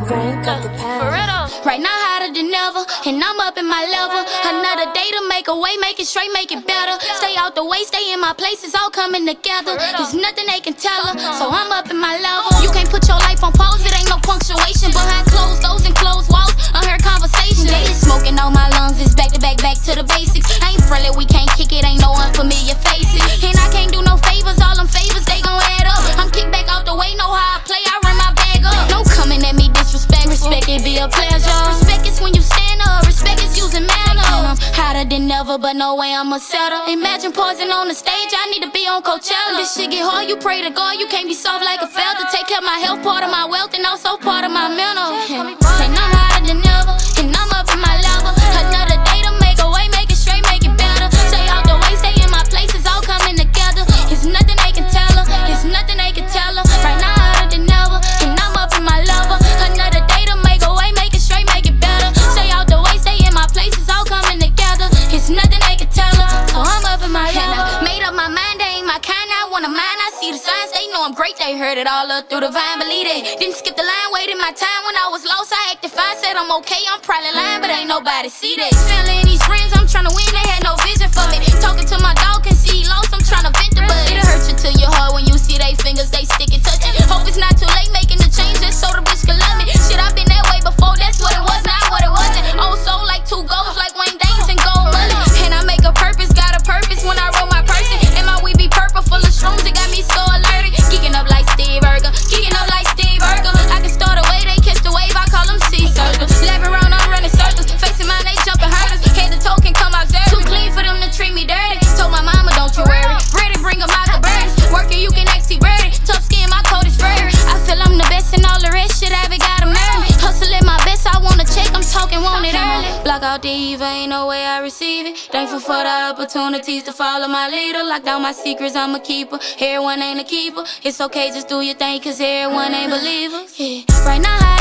Frank of the past. Right now hotter than ever, and I'm up in my level. Another day to make a way, make it straight, make it better. Stay out the way, stay in my place, it's all coming together. There's nothing they can tell her, so I'm up in my level. You can't put your life on pause, it ain't no punctuation. Behind closed doors and closed walls, unheard conversation. They is smoking on my lungs, it's back to back, back to the basics. I ain't friendly, we can't kick it, ain't no unfamiliar faces. And I can't do no favors, all them favors, they gon' add up. I'm kicked back out the way, know how I play, I run my bag up. No coming at me disrespect, respect it be a pleasure. Respect is when you stand up, respect is using manner. I'm hotter than ever, but no way I'ma settle. Imagine pausing on the stage, I need to be on Coachella. This shit get hard, you pray to God, you can't be soft like a feather. Take care of my health, part of my wealth, and also part of my mental. And I'm hotter than ever, and I'm up in my level. Another day to make a way, make it straight, make it better. Stay out the way, stay in my place, it's all coming together. It's nothing they can tell her, it's nothing they can tell her. Right now hotter than ever, and I'm up in my level. Another day to make a way, make it straight, make it better. Stay out the way, stay in my place, it's all coming together. It's nothing they can tell her, so I'm up in my level. And I made up my mind, they ain't my kind, I wanna mind. I see the signs, they know I'm great, they heard it all up through the vine. Believe it, didn't skip the line, waited my time. When I was lost, I acted fine, said I'm okay, I'm probably lying, but ain't nobody see that. Feeling these friends, I'm tryna win, they had no vision for me. Talking to my dog, can see he lost, I'm tryna vent the bud. It'll hurt you to your heart when you see they fingers, they stick it, touch it. Hope it's not too late making the change, just so the bitch can love me. Shit, I've been that way before, that's what it was, not what it wasn't. Old soul like two goals, like Wayne Davis and gold money. And I make a purpose, got a purpose when I roll my person. And my weed be purple, full of shrooms, it got me so alerted. Geeking up like Steve Urkel, geeking up like Steve Urkel. I can start a wave, they catch the wave, I call them sea circles. Lapping around, I'm running circles, facing mine, they jumping hurdles. Head to toe can come out dirty, too clean for them to treat me dirty. Told my mama, don't you worry, ready, bring them out the birds. Working, you can actually ready, tough skin, my coat is furry. I feel I'm the best and all the rest, shit, I haven't got a marry. Hustling my best, I wanna check, I'm talking, want it early. Block out the evil, ain't no way I receive it. Thankful for the opportunities to follow my leader. Lock down my secrets, I'm a keeper. Everyone ain't a keeper. It's okay, just do your thing, cause everyone ain't believers. Yeah. Right now,